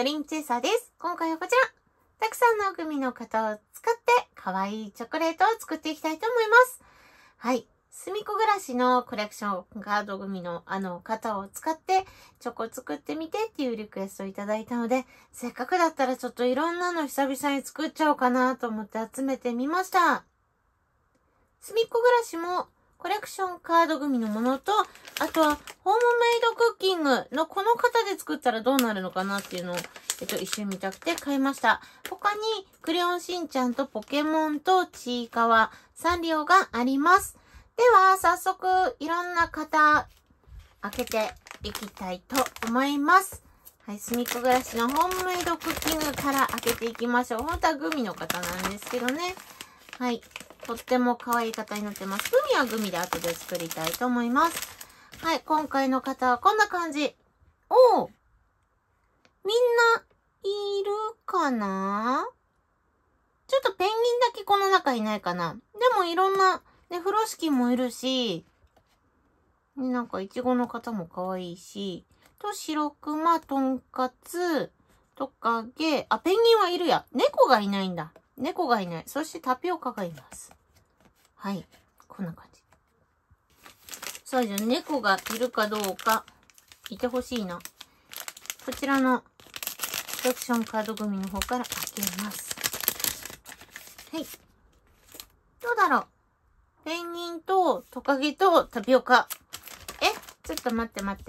リンチェイサーです。今回はこちら。たくさんのグミの型を使って可愛いチョコレートを作っていきたいと思います。はい。すみこ暮らしのコレクションカードグミの型を使ってチョコ作ってみてっていうリクエストをいただいたので、せっかくだったらちょっといろんなの久々に作っちゃおうかなと思って集めてみました。すみこ暮らしもコレクションカードグミのものと、あとはホームメイドクッキングのこの型で作ったらどうなるのかなっていうのを、一瞬見たくて買いました。他にクレヨンしんちゃんとポケモンとちいかわ、サンリオがあります。では、早速いろんな型開けていきたいと思います。はい、すみこ暮らしのホームメイドクッキングから開けていきましょう。本当はグミの型なんですけどね。はい。とっても可愛い型になってます。グミはグミで後で作りたいと思います。はい。今回の型はこんな感じ。おー。みんないるかな？ちょっとペンギンだけこの中いないかな。でもいろんな、ね、風呂敷もいるし、なんかイチゴの型も可愛いし、と、白熊、とんかつ、トカゲ、あ、ペンギンはいるや。猫がいないんだ。猫がいない。そしてタピオカがいます。はい。こんな感じ。さあ、じゃあ猫がいるかどうか、いてほしいな。こちらのコレクションカードグミの方から開けます。はい。どうだろう。ペンギンとトカゲとタピオカ。ちょっと待って。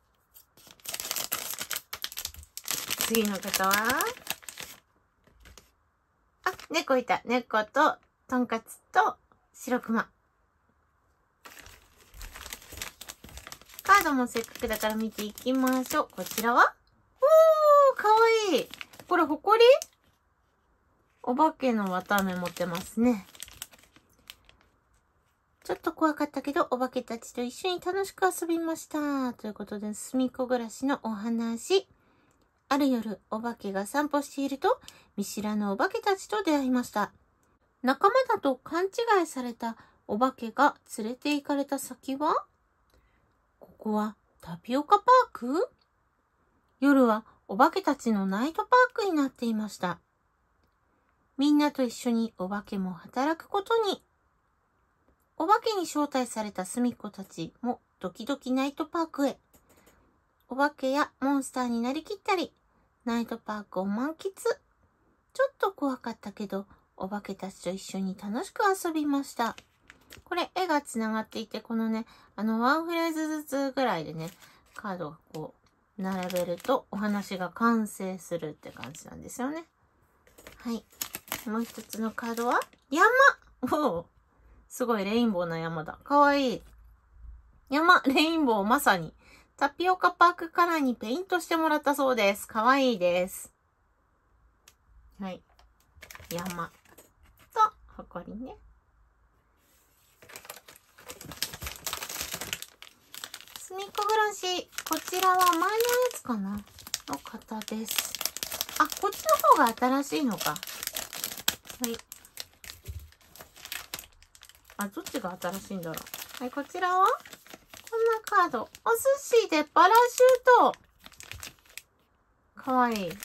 次の方は猫いた。猫ととんかつと白熊。カードもせっかくだから見ていきましょう。こちらはかわいい。これ、ほこり？お化けの綿あめ持ってますね。ちょっと怖かったけど、お化けたちと一緒に楽しく遊びました。ということで、すみこ暮らしのお話。ある夜、お化けが散歩していると、見知らぬお化けたちと出会いました。仲間だと勘違いされたお化けが連れて行かれた先は？ここはタピオカパーク？夜はお化けたちのナイトパークになっていました。みんなと一緒にお化けも働くことに。お化けに招待されたすみっこたちもドキドキナイトパークへ。お化けやモンスターになりきったり、ナイトパークを満喫。ちょっと怖かったけど、お化けたちと一緒に楽しく遊びました。これ絵がつながっていて、このね、ワンフレーズずつぐらいでね、カードがこう、並べるとお話が完成するって感じなんですよね。はい。もう一つのカードは、山！おー！すごいレインボーな山だ。かわいい。山、レインボー、まさに。タピオカパークカラーにペイントしてもらったそうです。かわいいです。はい。山と、ほこりね。すみっこ暮らし。こちらは前のやつかなの型です。こっちの方が新しいのか。はい。どっちが新しいんだろう。はい、こちらはこんなカード。お寿司でパラシュート。かわいい。と、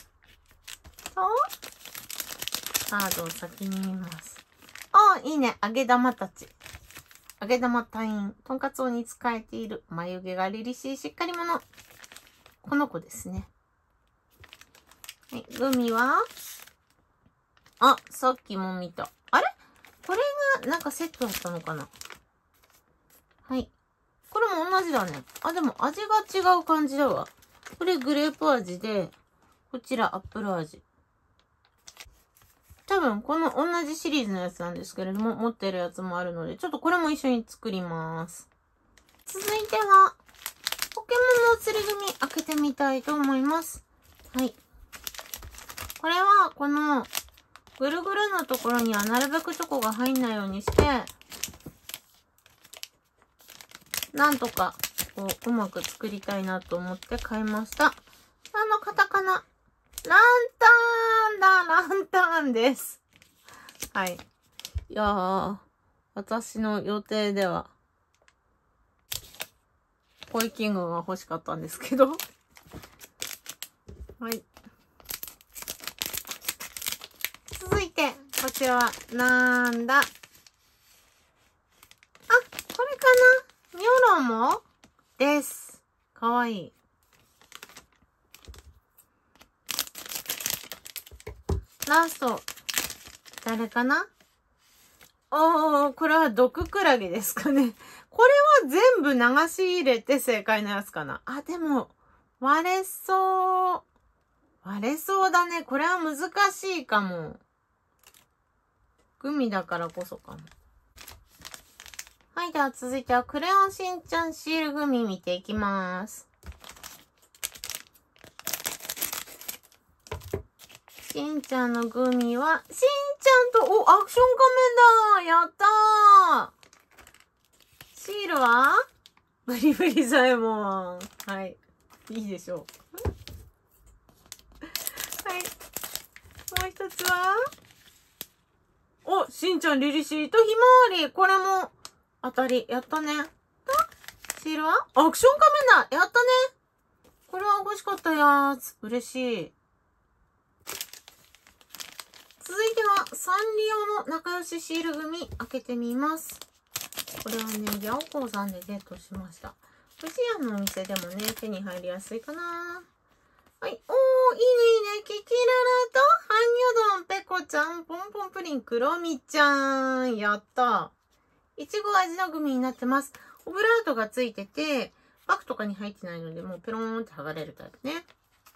カードを先に見ます。いいね。揚げ玉たち。揚げ玉隊員。とんかつおに使えている。眉毛が凛々しいしっかり者。この子ですね。はい。グミはさっきも見た。あれこれがなんかセットだったのかな？はい。これも同じだね。でも味が違う感じだわ。これグレープ味で、こちらアップル味。多分この同じシリーズのやつなんですけれども、持ってるやつもあるので、ちょっとこれも一緒に作ります。続いては、ポケモンの釣り組開けてみたいと思います。はい。これは、この、ぐるぐるのところにはなるべくチョコが入んないようにして、なんとか、こう、うまく作りたいなと思って買いました。何の型かな？ランターンです。はい。いやー、私の予定では、ポイキングが欲しかったんですけど。はい。 こちらはなんだ。あ、これかな、ニョロモです。かわいい。ラスト、誰かな。おー、これは毒クラゲですかね。これは全部流し入れて正解のやつかな。あ、でも、割れそう。割れそうだね。これは難しいかも。グミだからこそかも。はい、では続いてはクレヨンしんちゃんシールグミ見ていきます。しんちゃんのグミは、しんちゃんと、お、アクション仮面だ、やったー。シールはブリブリザエモン。はい。いいでしょう。はい。もう一つはお、しんちゃん、リリシーとひまわり。これも当たり。やったね。シールはアクション仮面だ。やったね。これは欲しかったやつ。嬉しい。続いては、サンリオの仲良しシール組開けてみます。これはね、ヤオコーさんでゲットしました。富士屋のお店でもね、手に入りやすいかな。はい。おー、いいね、いいね。キキララと、ハンニョドン、ペコちゃん、ポンポンプリン、クロミちゃん。やった。いちご味のグミになってます。オブラートがついてて、バッグとかに入ってないので、もうペローンって剥がれるタイプね。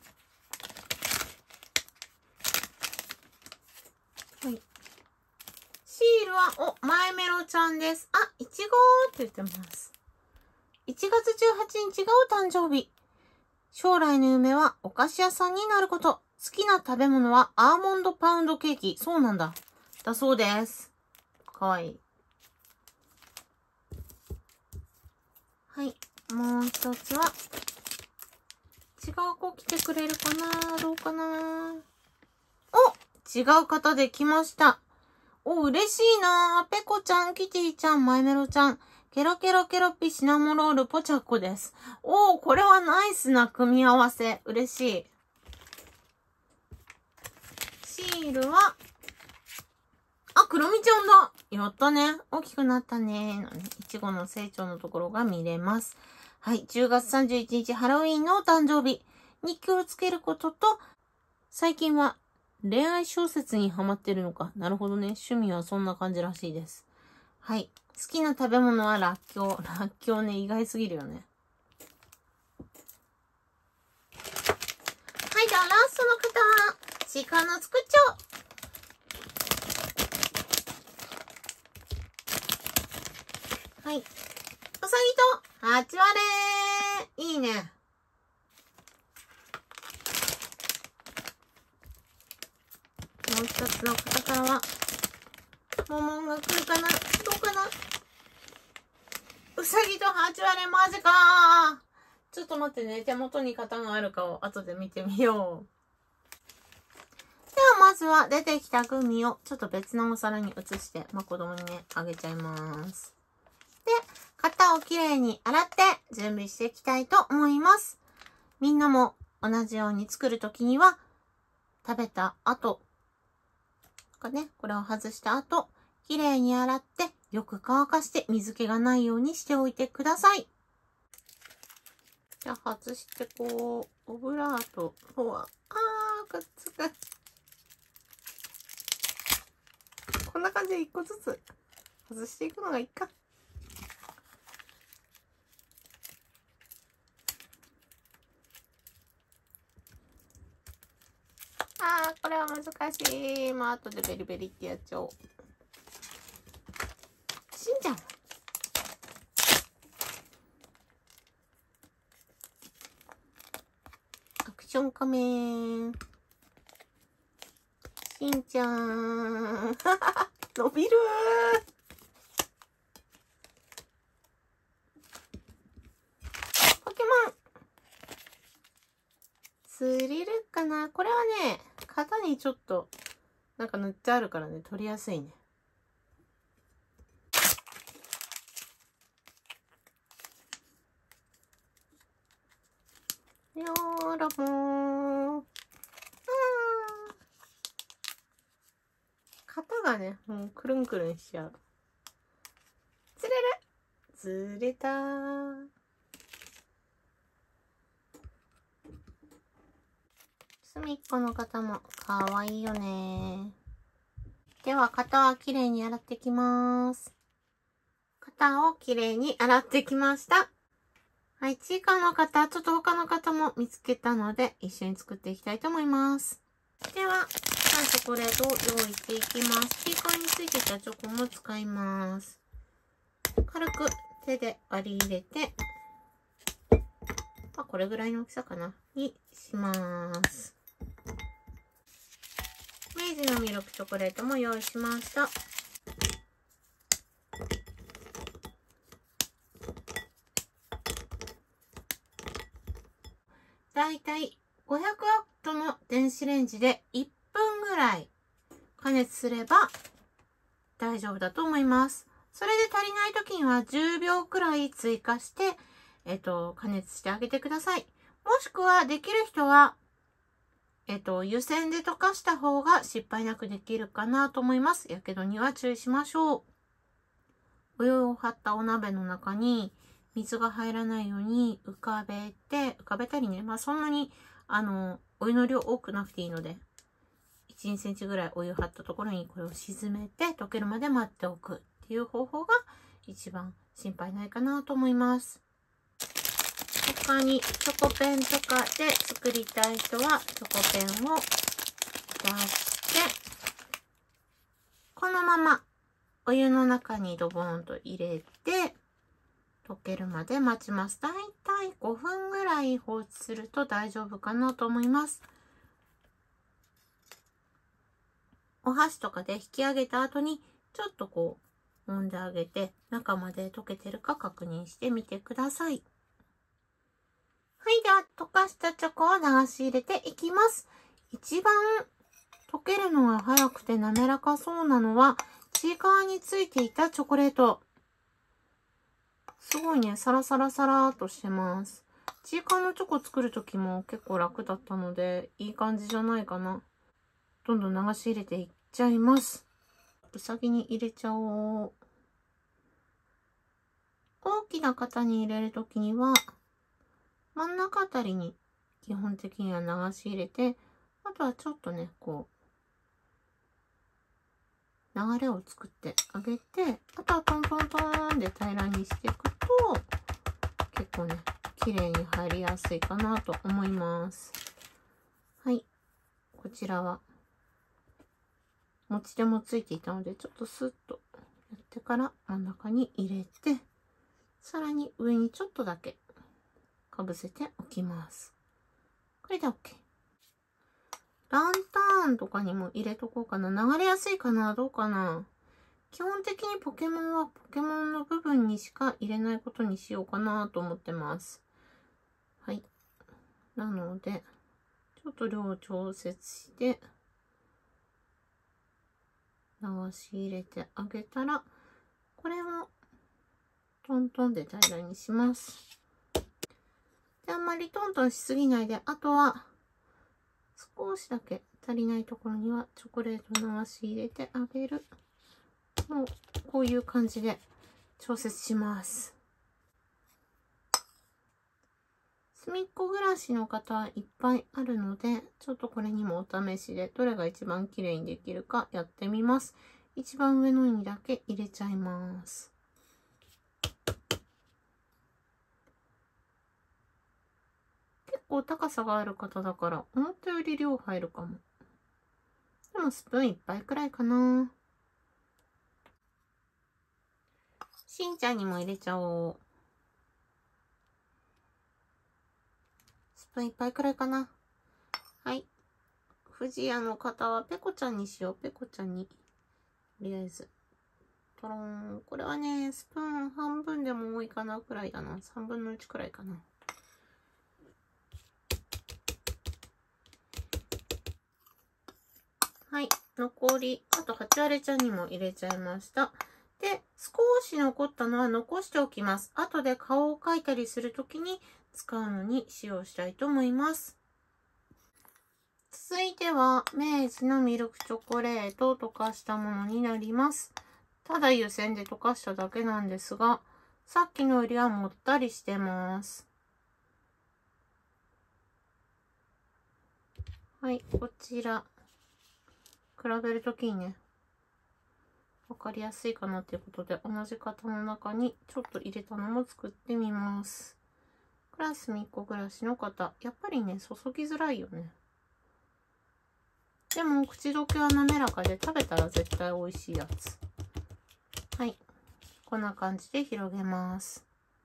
はい。シールは、お、マイメロちゃんです。あ、いちごって言ってます。1月18日がお誕生日。将来の夢はお菓子屋さんになること。好きな食べ物はアーモンドパウンドケーキ。そうなんだ。だそうです。かわいい。はい。もう一つは、違う子来てくれるかな、どうかな。お、違う方で来ました。お、嬉しいな。ペコちゃん、キティちゃん、マイメロちゃん。ケロケロケロッピシナモロールポチャッコです。おー、これはナイスな組み合わせ。嬉しい。シールは、あ、クロミちゃんだ。やったね。大きくなったね。いちごの成長のところが見れます。はい。10月31日ハロウィンのお誕生日。日記をつけることと、最近は恋愛小説にハマってるのか。なるほどね。趣味はそんな感じらしいです。はい。好きな食べ物はらっきょう。らっきょうね、意外すぎるよね。はい、じゃあラストの方は、ちかのつくっちょう。はい。うさぎと、はちわれー。いいね。もう一つの方からは、モモンが来るかな、どうかな。うさぎとハチワレマジかー。ちょっと待ってね。手元に型があるかを後で見てみよう。ではまずは出てきたグミをちょっと別のお皿に移して、子供にね、あげちゃいます。で、型をきれいに洗って準備していきたいと思います。みんなも同じように作るときには、食べた後、これを外した後、きれいに洗って、よく乾かして水気がないようにしておいてください。じゃあ外してこう、オブラートとは、くっつく。こんな感じで一個ずつ外していくのがいいか。これは難しい。後でベリベリってやっちゃおう。しんちゃん。アクション仮面。しんちゃん。伸びるポケモン。スリルかな。これはね、型にちょっと、なんか塗ってあるからね、取りやすいね。よーらもー。型がね、もうくるんくるんしちゃう。ずれる。ずれたー。隅っこの方もかわいいよね。では、肩はきれいに洗ってきます。肩をきれいに洗ってきました。はい、ちいかわの方、ちょっと他の方も見つけたので、一緒に作っていきたいと思います。では、チョコレートを用意していきます。ちいかわについてたチョコも使います。軽く手で割り入れて、これぐらいの大きさかな、にします。明治のミルクチョコレートも用意しました。だいたい500ワットの電子レンジで1分ぐらい加熱すれば大丈夫だと思います。それで足りない時には10秒くらい追加して、加熱してあげてください。もしくはできる人は、湯煎で溶かした方が失敗なくできるかなと思います。やけどには注意しましょう。お湯を張ったお鍋の中に水が入らないように浮かべたりね。そんなに、お湯の量多くなくていいので、1、2センチぐらいお湯張ったところにこれを沈めて溶けるまで待っておくっていう方法が一番心配ないかなと思います。他にチョコペンとかで作りたい人はチョコペンを出して、このままお湯の中にドボーンと入れて、溶けるまで待ちます。だいたい5分ぐらい放置すると大丈夫かなと思います。お箸とかで引き上げた後に、ちょっとこう、揉んであげて、中まで溶けてるか確認してみてください。はい、では、溶かしたチョコを流し入れていきます。一番溶けるのが早くて滑らかそうなのは、ちいかわについていたチョコレート。すごいね、サラサラサラーっとしてます。ちいかわのチョコ作るときも結構楽だったので、いい感じじゃないかな。どんどん流し入れていっちゃいます。うさぎに入れちゃおう。大きな型に入れるときには、真ん中あたりに基本的には流し入れて、あとはちょっとね、こう、流れを作ってあげて、あとはトントントンで平らにしていくと、結構ね、綺麗に入りやすいかなと思います。はい。こちらは、持ち手もついていたので、ちょっとスッとやってから真ん中に入れて、さらに上にちょっとだけかぶせておきます。これで OK。ランタンとかにも入れとこうかな。流れやすいかな？どうかな？基本的にポケモンはポケモンの部分にしか入れないことにしようかなと思ってます。はい。なので、ちょっと量を調節して、流し入れてあげたら、これをトントンで平らにします。で、あんまりトントンしすぎないで、あとは少しだけ足りないところにはチョコレートを流し入れてあげる。もうこういう感じで調節します。隅っこ暮らしの方はいっぱいあるので、ちょっとこれにもお試しでどれが一番綺麗にできるかやってみます。一番上のにだけ入れちゃいます。結構高さがある方だから思ったより量入るかも。でもスプーン1杯くらいかな。しんちゃんにも入れちゃおう。スプーン1杯くらいかな。はい。富士屋の方はペコちゃんにしよう。ペコちゃんに。とりあえず。トローン。これはね、スプーン半分でも多いかなくらいだな。3分の1くらいかな。はい。残り、あと8割ちゃんにも入れちゃいました。で、少し残ったのは残しておきます。後で顔を描いたりするときに使うのに使用したいと思います。 続いては、明治のミルクチョコレートを溶かしたものになります。ただ湯煎で溶かしただけなんですが、さっきのよりはもったりしてます。はい、こちら。比べるときにね、わかりやすいかなっていうことで、同じ型の中にちょっと入れたのも作ってみます。これは隅っこ暮らしの方。やっぱりね、注ぎづらいよね。でも、口どけは滑らかで食べたら絶対美味しいやつ。はい。こんな感じで広げます。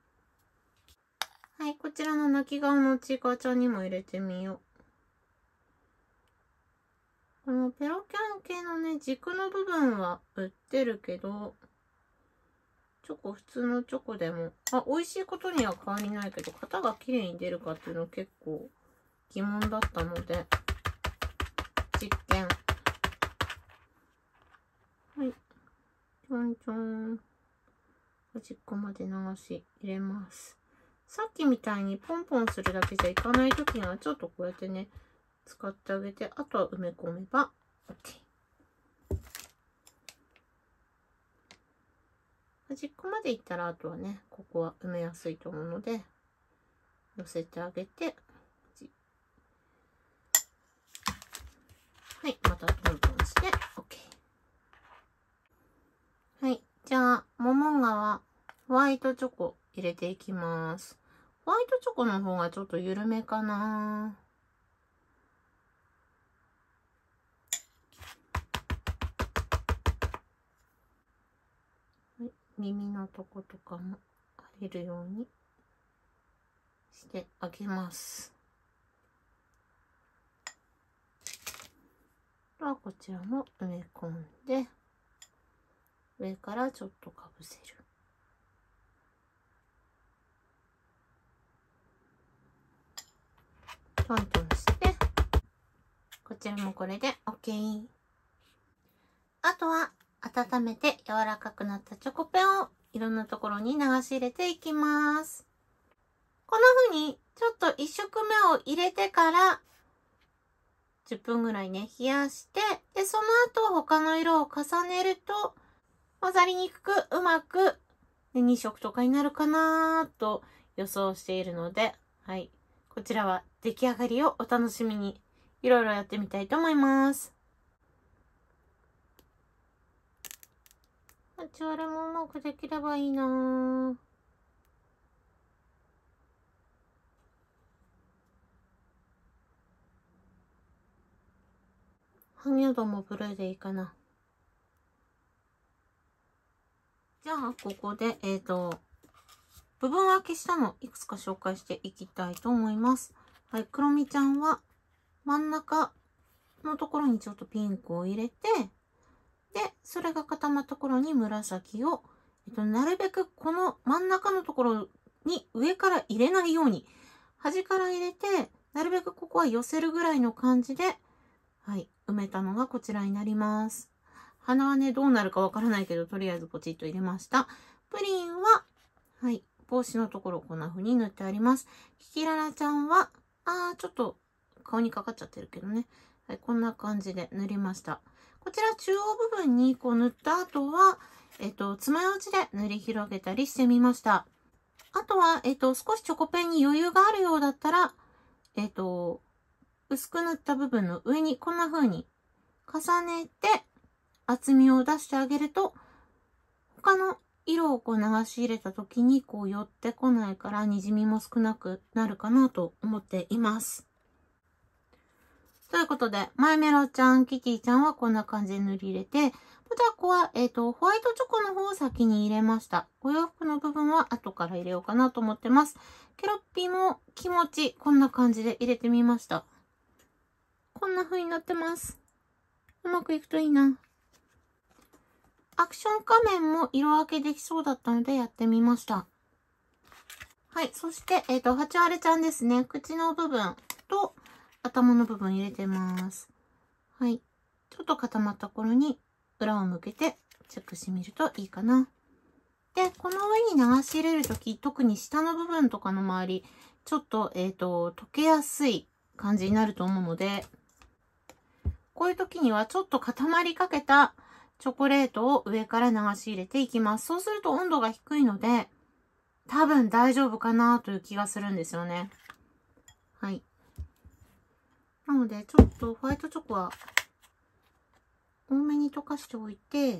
はい。こちらの泣き顔のちいかわちゃんにも入れてみよう。このペロキャン系のね、軸の部分は売ってるけど、チョコ、普通のチョコでも、美味しいことには変わりないけど、型が綺麗に出るかっていうの結構疑問だったので、実験。はい。ちょんちょん。端っこまで流し入れます。さっきみたいにポンポンするだけじゃいかないときには、ちょっとこうやってね、使ってあげて、あとは埋め込めば OK。端っこまでいったら、あとはね、ここは埋めやすいと思うので、寄せてあげて、はい、またトントンして OK。はい、じゃあ、モモンガはホワイトチョコ入れていきます。ホワイトチョコの方がちょっと緩めかな。はい、耳のとことかも入れるようにしてあげます。あとはこちらも埋め込んで、上からちょっとかぶせる。トントンして、こちらもこれで OK。あとは温めて柔らかくなったチョコペンをいろんなところに流し入れていきます。こんな風にちょっと1色目を入れてから10分ぐらいね、冷やして、で、その後他の色を重ねると混ざりにくくうまく2色とかになるかなと予想しているので、はい。こちらは出来上がりをお楽しみにいろいろやってみたいと思います。あちあれもうまくできればいいなぁ。ハニュードもブルーでいいかな。じゃあ、ここで、部分分けしたのいくつか紹介していきたいと思います。はい、クロミちゃんは真ん中のところにちょっとピンクを入れて、で、それが固まったところに紫を、なるべくこの真ん中のところに上から入れないように、端から入れて、なるべくここは寄せるぐらいの感じで、はい、埋めたのがこちらになります。鼻はね、どうなるかわからないけど、とりあえずポチッと入れました。プリンは、はい、帽子のところをこんな風に塗ってあります。キキララちゃんは、ちょっと顔にかかっちゃってるけどね。はい、こんな感じで塗りました。こちら中央部分にこう塗った後は、爪楊枝で塗り広げたりしてみました。あとは、少しチョコペンに余裕があるようだったら、薄く塗った部分の上にこんな風に重ねて厚みを出してあげると、他の色をこう流し入れた時にこう寄ってこないから滲みも少なくなるかなと思っています。ということで、マイメロちゃん、キティちゃんはこんな感じで塗り入れて、ポタコは、ホワイトチョコの方を先に入れました。お洋服の部分は後から入れようかなと思ってます。ケロッピも気持ち、こんな感じで入れてみました。こんな風になってます。うまくいくといいな。アクション仮面も色分けできそうだったのでやってみました。はい。そして、ハチワレちゃんですね。口の部分と頭の部分入れてます。はい。ちょっと固まった頃に裏を向けてチェックしてみるといいかな。で、この上に流し入れるとき、特に下の部分とかの周り、ちょっと、溶けやすい感じになると思うので、 こういう時にはちょっと固まりかけたチョコレートを上から流し入れていきます。そうすると温度が低いので、多分大丈夫かなという気がするんですよね。はい。なので、ちょっとホワイトチョコは多めに溶かしておいて、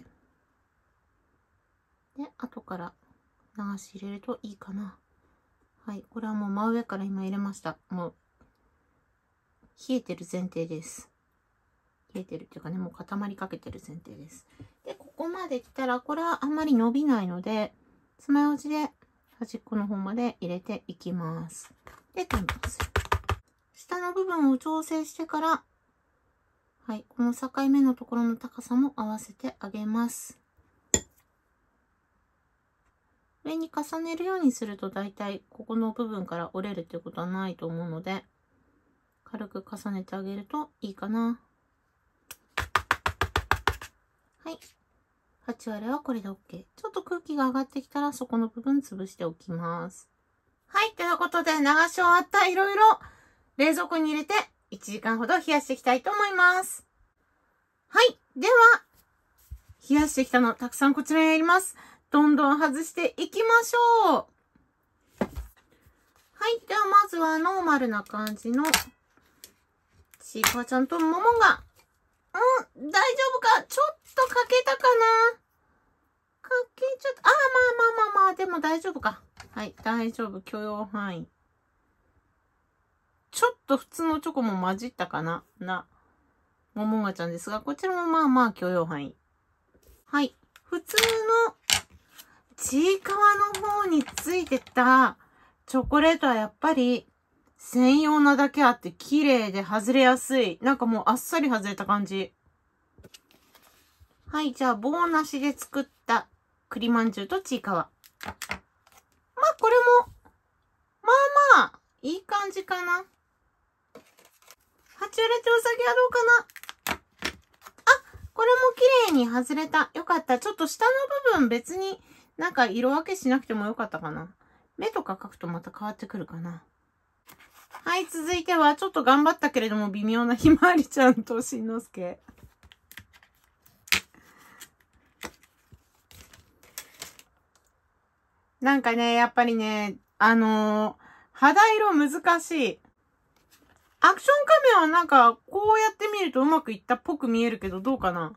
で、後から流し入れるといいかな。はい。これはもう真上から今入れました。もう、冷えてる前提です。冷えてるっていうかね、もう固まりかけてる前提です。で、ここまで来たら、これはあんまり伸びないので、爪楊枝で端っこの方まで入れていきます。で、転覆する。下の部分を調整してから、はい、この境目のところの高さも合わせてあげます。上に重ねるようにすると大体ここの部分から折れるっていうことはないと思うので、軽く重ねてあげるといいかな。はい。8割はこれで OK。ちょっと空気が上がってきたらそこの部分潰しておきます。はい。ということで流し終わったいろいろ冷蔵庫に入れて1時間ほど冷やしていきたいと思います。はい。では、冷やしてきたのたくさんこちらにあります。どんどん外していきましょう。はい。ではまずはノーマルな感じのちいかわちゃんとももが、大丈夫かちょっとかけたかなかけちゃった。まあ、でも大丈夫か。はい、大丈夫。許容範囲。ちょっと普通のチョコも混じったかなももがちゃんですが、こちらもまあ許容範囲。はい。普通のちいかわの方についてたチョコレートはやっぱり専用なだけあって綺麗で外れやすい。なんかもうあっさり外れた感じ。はい、じゃあ棒なしで作った栗まんじゅうとちいかわ。まあこれも、まあいい感じかな。はちわらちおさぎはどうかな。これも綺麗に外れた。よかった。ちょっと下の部分別になんか色分けしなくてもよかったかな。目とか描くとまた変わってくるかな。はい、続いてはちょっと頑張ったけれども微妙なひまわりちゃんとしんのすけ。なんかね、やっぱりね、肌色難しい。アクションカメはなんか、こうやって見るとうまくいったっぽく見えるけど、どうかな？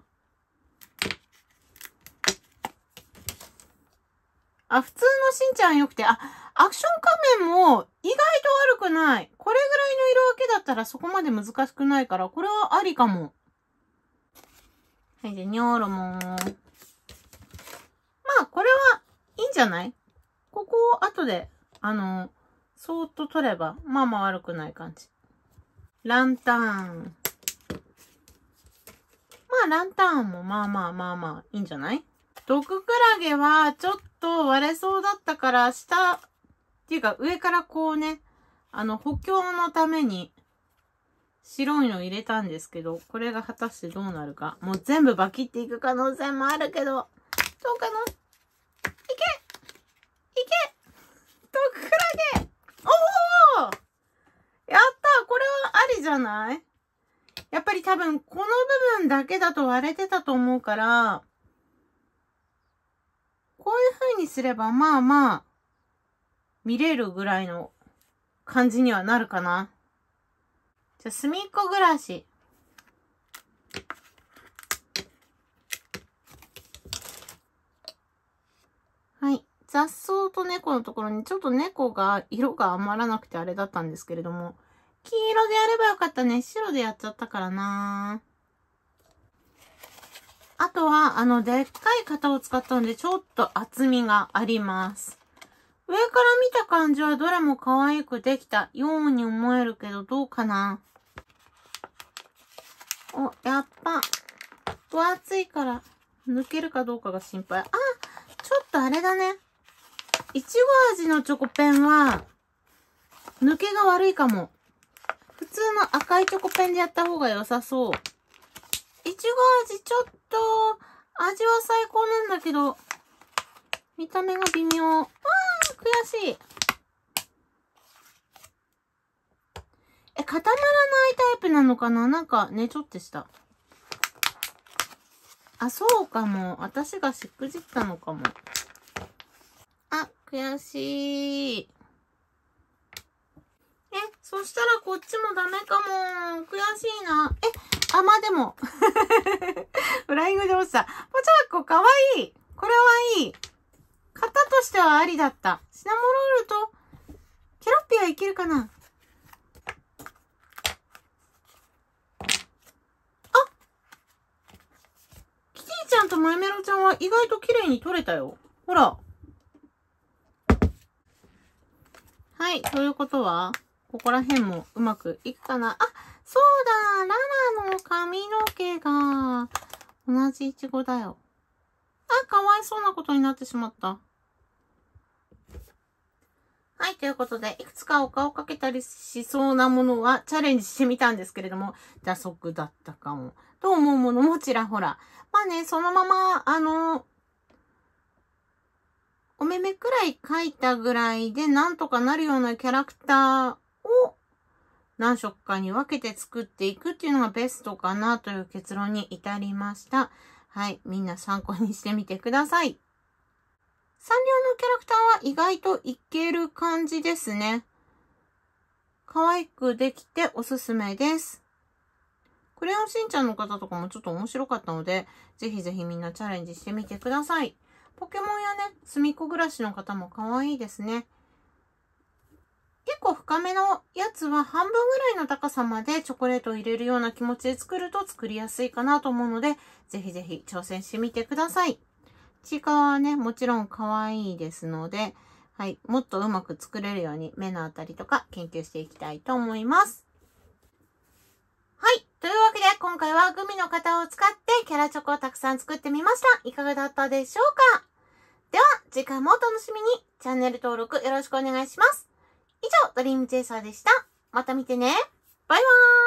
普通のしんちゃん良くて、アクション仮面も意外と悪くない。これぐらいの色分けだったらそこまで難しくないから、これはありかも。はい、で、ニョーロもん。まあ、これはいいんじゃない？ここを後で、そーっと取れば、まあ悪くない感じ。ランタン。ランタンもまあいいんじゃない？毒クラゲはちょっと割れそうだったから、下、っていうか上からこうね、補強のために白いの入れたんですけど、これが果たしてどうなるか。もう全部バキっていく可能性もあるけど、どうかな？いけ毒クラゲ！おお！やった！これはありじゃない？やっぱり多分この部分だけだと割れてたと思うから、こういう風にすればまあ、見れるぐらいの感じにはなるかな。じゃあ、隅っこ暮らし。はい。雑草と猫のところにちょっと猫が色が余らなくてあれだったんですけれども、黄色でやればよかったね。白でやっちゃったからな。あとは、でっかい型を使ったので、ちょっと厚みがあります。上から見た感じはどれも可愛くできたように思えるけど、どうかな？やっぱ、分厚いから抜けるかどうかが心配。ちょっとあれだね。いちご味のチョコペンは、抜けが悪いかも。普通の赤いチョコペンでやった方が良さそう。いちご味ちょっと、味は最高なんだけど、見た目が微妙。悔しい。固まらないタイプなのかな？なんかねちょってした。 あ、そうかも。私がしくじったのかも。あ、悔しい。そしたらこっちもダメかも。悔しいな。まあ、でも。フライングで落ちた。ポチャッコかわいい。これはいい。型としてはありだった。シナモロールと、ケロッピはいけるかな。キティちゃんとマイメロちゃんは意外と綺麗に撮れたよ。ほら。はい、ということは、ここら辺もうまくいくかな。あ、そうだ、ララの髪の毛が同じイチゴだよ。あ、かわいそうなことになってしまった。はい、ということで、いくつかお顔かけたりしそうなものはチャレンジしてみたんですけれども、蛇足だったかも。と思うものもちらほら。まあね、そのまま、お目目くらい描いたぐらいでなんとかなるようなキャラクターを何色かに分けて作っていくっていうのがベストかなという結論に至りました。はい、みんな参考にしてみてください。サンリオのキャラクターは意外といける感じですね。可愛くできておすすめです。クレヨンしんちゃんの方とかもちょっと面白かったので、ぜひぜひみんなチャレンジしてみてください。ポケモンやね、すみっこ暮らしの方も可愛いですね。結構深めのやつは半分ぐらいの高さまでチョコレートを入れるような気持ちで作ると作りやすいかなと思うので、ぜひぜひ挑戦してみてください。ちいかわはね、もちろん可愛いですので、はい、もっとうまく作れるように目のあたりとか研究していきたいと思います。はい。というわけで、今回はグミの型を使ってキャラチョコをたくさん作ってみました。いかがだったでしょうか？では、次回もお楽しみに。チャンネル登録よろしくお願いします。以上、ドリームチェイサーでした。また見てね。バイバーイ。